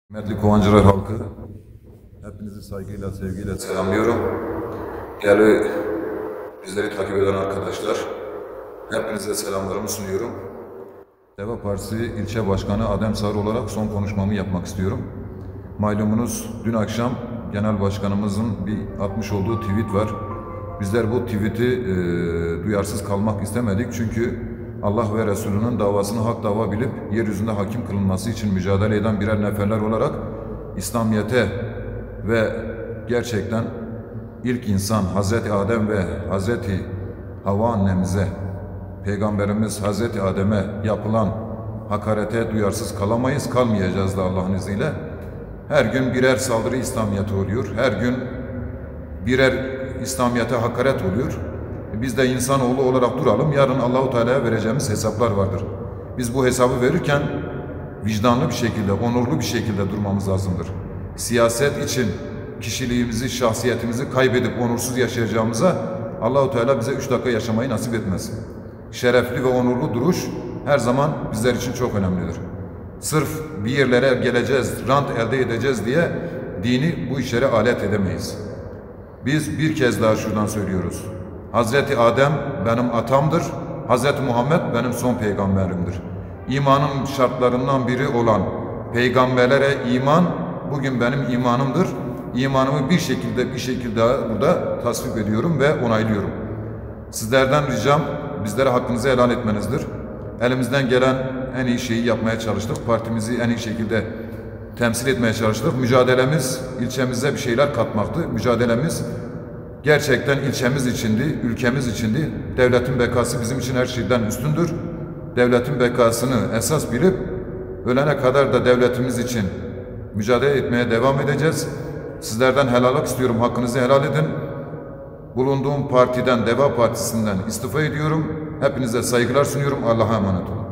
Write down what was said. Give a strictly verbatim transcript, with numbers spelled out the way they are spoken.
Kıymetli Kovancılar halkı, hepinizi saygıyla, sevgiyle selamlıyorum. Değerli bizleri takip eden arkadaşlar, hepinize selamlarımı sunuyorum. Deva Partisi İlçe Başkanı Adem Sarı olarak son konuşmamı yapmak istiyorum. Malumunuz dün akşam Genel Başkanımızın bir atmış olduğu tweet var. Bizler bu tweet'i e, duyarsız kalmak istemedik çünkü Allah ve Resulünün davasını hak dava bilip yeryüzünde hakim kılınması için mücadele eden birer neferler olarak İslamiyet'e ve gerçekten ilk insan Hazreti Adem ve Hazreti Havva annemize, Peygamberimiz Hazreti Adem'e yapılan hakarete duyarsız kalamayız, kalmayacağız da Allah'ın izniyle. Her gün birer saldırı İslamiyet'e oluyor, her gün birer İslamiyet'e hakaret oluyor. Biz de insanoğlu olarak duralım. Yarın Allahu Teala'ya vereceğimiz hesaplar vardır. Biz bu hesabı verirken vicdanlı bir şekilde, onurlu bir şekilde durmamız lazımdır. Siyaset için kişiliğimizi, şahsiyetimizi kaybedip onursuz yaşayacağımıza Allahu Teala bize üç dakika yaşamayı nasip etmez. Şerefli ve onurlu duruş her zaman bizler için çok önemlidir. Sırf bir yerlere geleceğiz, rant elde edeceğiz diye dini bu işlere alet edemeyiz. Biz bir kez daha şuradan söylüyoruz. Hazreti Adem benim atamdır, Hazreti Muhammed benim son peygamberimdir. İmanın şartlarından biri olan peygamberlere iman bugün benim imanımdır. İmanımı bir şekilde bir şekilde burada tasvip ediyorum ve onaylıyorum. Sizlerden ricam bizlere hakkınızı helal etmenizdir. Elimizden gelen en iyi şeyi yapmaya çalıştık. Partimizi en iyi şekilde temsil etmeye çalıştık. Mücadelemiz ilçemize bir şeyler katmaktı. Mücadelemiz gerçekten ilçemiz içindi, ülkemiz içindi. Devletin bekası bizim için her şeyden üstündür. Devletin bekasını esas bilip ölene kadar da devletimiz için mücadele etmeye devam edeceğiz. Sizlerden helallik istiyorum, hakkınızı helal edin. Bulunduğum partiden, Deva Partisi'nden istifa ediyorum. Hepinize saygılar sunuyorum. Allah'a emanet olun.